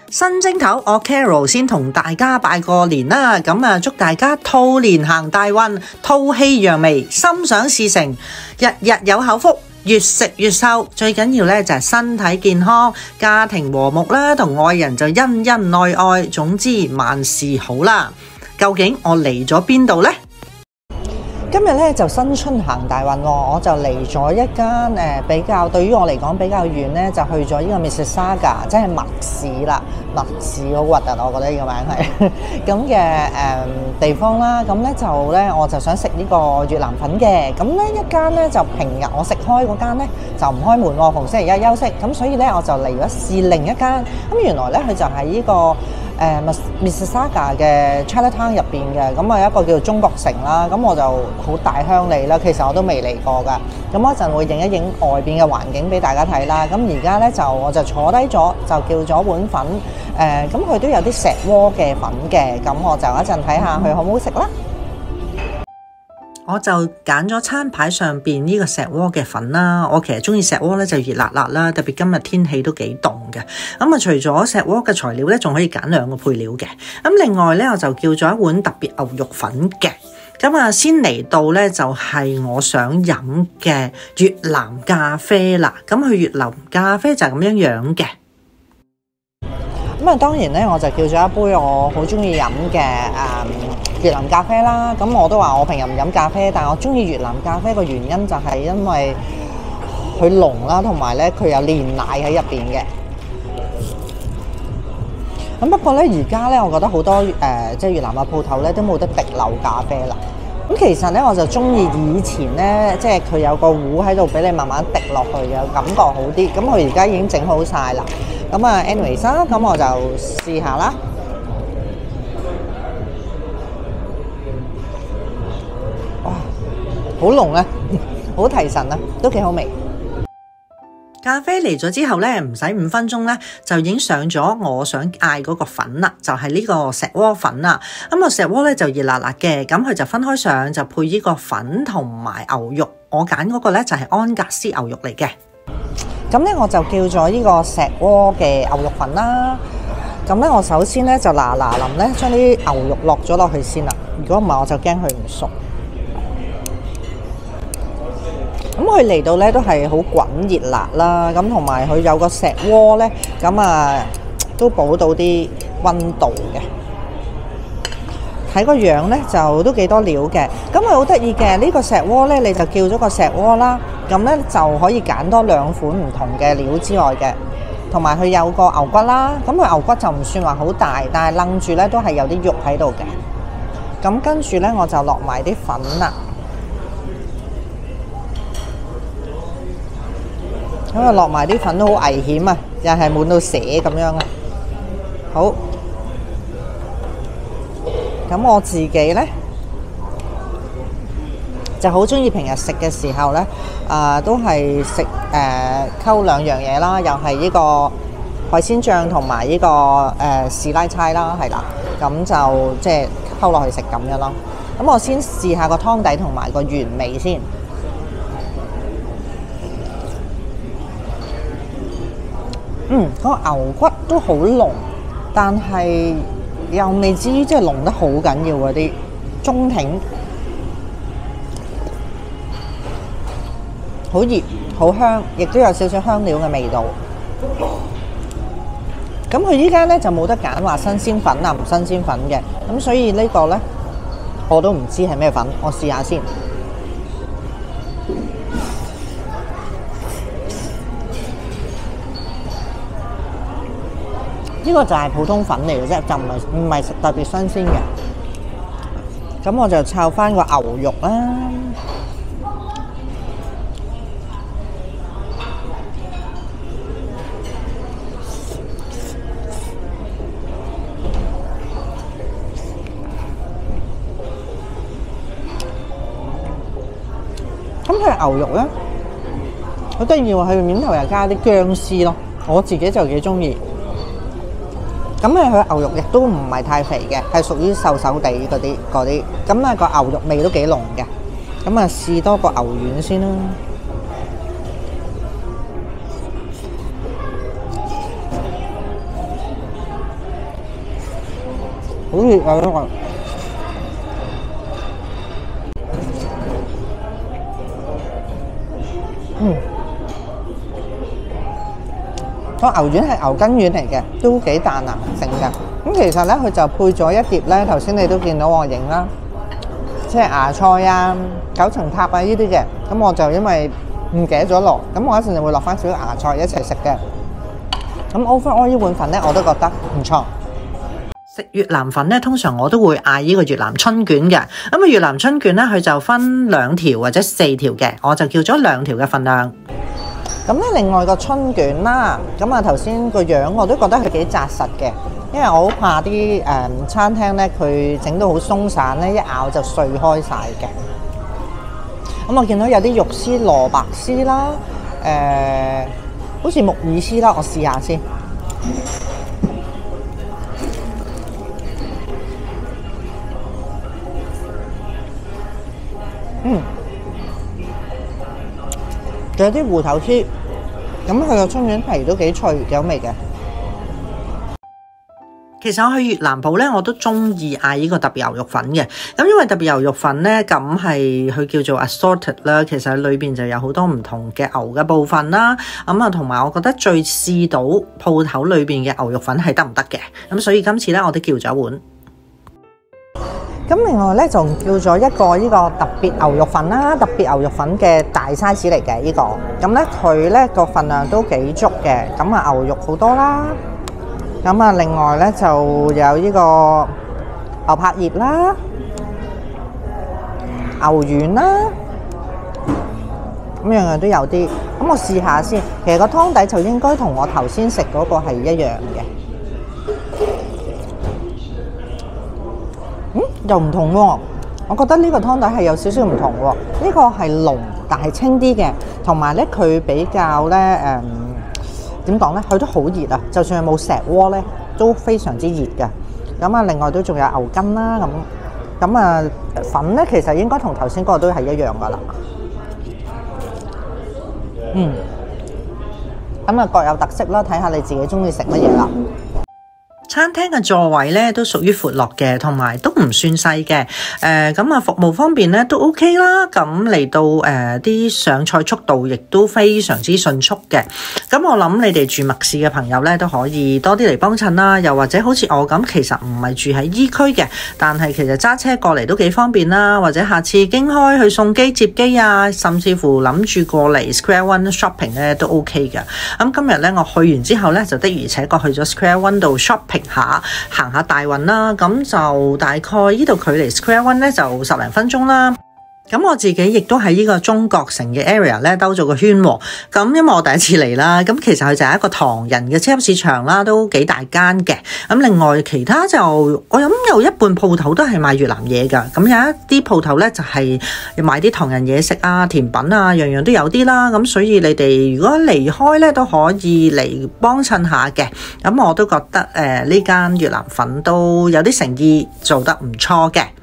新正頭，我 Carol 先同大家拜個年啦，咁啊祝大家兔年行大運，吐氣揚眉，心想事成，日日有口福，越食越瘦。最緊要咧就係身體健康，家庭和睦啦，同愛人就恩恩愛愛，總之萬事好啦。究竟我嚟咗邊度呢？今日咧就新春行大運喎，我就嚟咗一間比較對於我嚟講比較遠咧，就去咗呢個 Mississauga， 即係麥市啦。麥市好核突，我覺得呢個名係咁嘅地方啦。咁咧我就想食呢個越南粉嘅。咁咧一間咧就平日我食開嗰間咧就唔開門喎，逢星期一休息。咁所以咧我就嚟咗試另一間。咁原來咧佢就喺呢個Mississauga 嘅 Chinatown 入邊嘅，咁啊一個叫做中國城啦，咁我就好大鄉里啦，其實我都未嚟過噶，咁我一陣會影一影外邊嘅環境俾大家睇啦。咁而家咧我就坐低咗，就叫咗碗粉，咁佢都有啲石鍋嘅粉嘅，咁我就一陣睇下佢好唔好食啦。我就揀咗餐牌上邊呢個石鍋嘅粉啦。我其實中意石鍋咧就熱辣辣啦，特別今日天氣都幾凍嘅。咁啊，除咗石鍋嘅材料咧，仲可以揀兩個配料嘅。咁另外咧，我就叫咗一碗特別牛肉粉嘅。咁啊，先嚟到咧就係我想飲嘅越南咖啡啦。咁佢越南咖啡就係咁樣嘅。咁啊，當然咧，我就叫咗一杯我好中意飲嘅越南咖啡啦。咁我都話我平日唔飲咖啡，但係我中意越南咖啡個原因就係因為佢濃啦，同埋咧佢有煉奶喺入邊嘅。咁不過咧，而家咧，我覺得好多即係越南嘅鋪頭咧都冇得滴漏咖啡啦。咁其實咧，我就中意以前咧，即係佢有個壺喺度俾你慢慢滴落去嘅感覺好啲。咁佢而家已經整好晒啦。咁啊 anyways 啦，咁我就試下啦。哇，好濃啊，好提神啊，都幾好味。咖啡嚟咗之後咧，唔使5分鐘咧，就已經上咗我想嗌嗰個粉啦，就係呢個石鍋粉啦。咁啊，石鍋咧就熱辣辣嘅，咁佢就分開上，就配呢個粉同埋牛肉。我揀嗰個咧就係安格斯牛肉嚟嘅。咁咧我就叫咗呢個石鍋嘅牛肉粉啦。咁咧我首先咧就嗱臨咧將啲牛肉落咗落去先啦。如果唔係我就驚佢唔熟。咁佢嚟到咧都係好滾熱辣啦，咁同埋佢有個石鍋咧，咁啊都補到啲溫度嘅。睇個樣咧就都幾多料嘅，咁佢好得意嘅呢個石鍋咧，你就叫咗個石鍋啦，咁咧就可以揀多2款唔同嘅料之外嘅，同埋佢有個牛骨啦，咁佢牛骨就唔算話好大，但係擸住咧都係有啲肉喺度嘅。咁跟住咧我就落埋啲粉啦。咁啊，落埋啲粉都好危險啊，又係滿到瀉咁樣啊。好，咁我自己咧就好中意平日食嘅時候咧，都係食溝2樣嘢啦，又係呢個海鮮醬同埋呢個士拉差啦，係啦，咁就即係溝落去食咁樣咯。咁我先試下個湯底同埋個原味先。嗰個牛骨都好濃，但係又未至於即係濃得好緊要嗰啲，中挺，好熱好香，亦都有少少香料嘅味道。咁佢依家咧就冇得揀話新鮮粉啊唔新鮮粉嘅，咁所以呢個咧我都唔知係咩粉，我試下先。呢個就係普通粉嚟嘅啫，就唔係特別新鮮嘅。咁我就抄翻個牛肉啦。咁佢牛肉咧，好得意喎！佢面頭又加啲薑絲咯，我自己就幾中意。咁佢牛肉亦都唔係太肥嘅，係屬於瘦瘦地嗰啲。咁啊個牛肉味都幾濃嘅。咁啊試多個牛丸先啦。 好熱啊！呢個個牛丸係牛筋丸嚟嘅，都幾彈牙性嘅。咁其實咧，佢就配咗一碟咧，頭先你都見到我影啦，即係芽菜啊、九層塔啊呢啲嘅。咁我就因為唔記得咗落，咁我一陣就會落翻少少芽菜一齊食嘅。咁 overall 呢碗粉咧，我都覺得唔錯。食越南粉咧，通常我都會嗌呢個越南春卷嘅。咁啊，越南春卷咧，佢就分2條或者4條嘅，我就叫咗2條嘅份量。咁咧，另外個春卷啦，咁啊頭先個樣我都覺得佢幾紮實嘅，因為我好怕啲餐廳咧，佢整到好鬆散咧，一咬就碎開晒嘅。咁我見到有啲肉絲、蘿蔔絲啦，好似木耳絲啦，我試下先。仲有啲芋頭絲，咁佢個春卷皮都幾脆，幾有味嘅。其實我去越南鋪咧，我都中意嗌呢個特別牛肉粉嘅。咁因為特別牛肉粉咧，咁係佢叫做 assorted 啦，其實裏邊就有好多唔同嘅牛嘅部分啦。咁啊，同埋我覺得最試到鋪頭裏邊嘅牛肉粉係得唔得嘅。咁所以今次咧，我都叫咗一碗。咁另外咧，仲叫咗一個呢個特別牛肉粉啦，特別牛肉粉嘅大 size 嚟嘅呢個。咁咧佢咧個份量都幾足嘅，咁啊牛肉好多啦。咁啊另外咧就有呢個牛柏葉啦、牛丸啦，咁樣樣都有啲。咁我試下先，其實個湯底就應該同我頭先食嗰個係一樣嘅。又唔同喎，我覺得呢個湯底係有少少唔同喎。呢個係濃，但係清啲嘅，同埋咧佢比較咧點講咧？佢都好熱啊！就算係冇石鍋咧，都非常之熱嘅。咁啊，另外都仲有牛筋啦，咁啊粉咧，其實應該同頭先嗰個都係一樣噶啦。咁啊各有特色啦，睇下你自己中意食乜嘢啦。餐廳嘅座位咧都屬於闊落嘅，同埋都唔算細嘅。咁啊服務方面咧都 OK 啦。咁嚟到啲上菜速度亦都非常之迅速嘅。咁我諗你哋住麥市嘅朋友咧都可以多啲嚟幫襯啦。又或者好似我咁，其實唔係住喺依區嘅，但係其實揸車過嚟都幾方便啦。或者下次經開去送機接機啊，甚至乎諗住過嚟 Square One shopping 咧都 OK 嘅。咁今日咧我去完之後咧就的而且確去咗 Square One 度 shopping。行下大運啦，咁就大概呢度距離 Square One 咧就10零分鐘啦。咁我自己亦都喺呢個中國城嘅 area 咧兜咗個圈喎。咁因為我第一次嚟啦，咁其實佢就係一個唐人嘅超級市場啦，都幾大間嘅。咁另外其他就我諗有一半鋪頭都係賣越南嘢㗎。咁有一啲鋪頭咧就係賣啲唐人嘢食啊、甜品啊，樣樣都有啲啦。咁所以你哋如果離開咧都可以嚟幫襯下嘅。咁我都覺得呢間越南粉都有啲誠意，做得唔錯嘅。